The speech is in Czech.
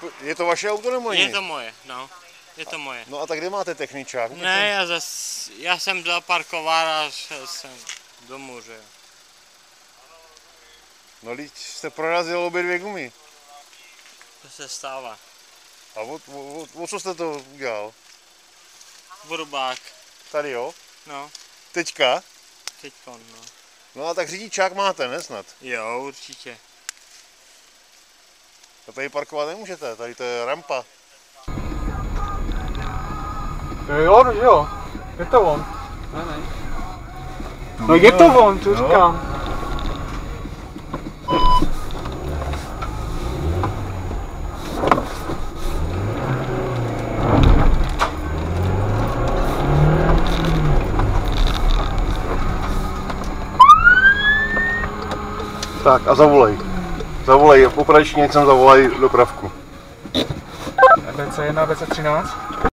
je to vaše auto nebo Je to moje, no. Je to moje. No a tak kde máte techničák? Ne, já jsem zaparkoval a šel jsem domů, že jo. No teď jste prorazil obě dvě gumy. To se stává. A o co jste to udělal? Brubák. Tady jo? No, Teďka? teďkon, no. No a tak řidičák máte, ne snad? Jo, určitě. A tady parkovat nemůžete, tady to je rampa. Jo, jo, je to on. Ne. No je to on, co říkám. Tak a zavolej. Zavolej, operačně jsem zavolej dopravku. BC1, BC13.